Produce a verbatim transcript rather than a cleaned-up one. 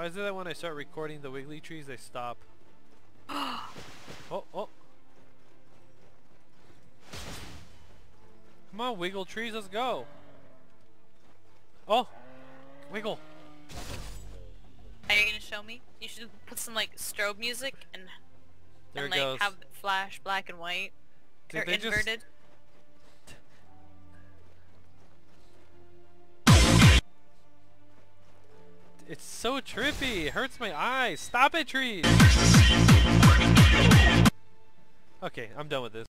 Why is it that when I start recording the wiggly trees, they stop? Oh, oh. Come on, wiggle trees, let's go. Oh, wiggle. Are you gonna show me? You should put some like strobe music and, There and it like goes. have it flash black and white. Did or they just- inverted. It's so trippy. It hurts my eyes. Stop it, trees. Okay, I'm done with this.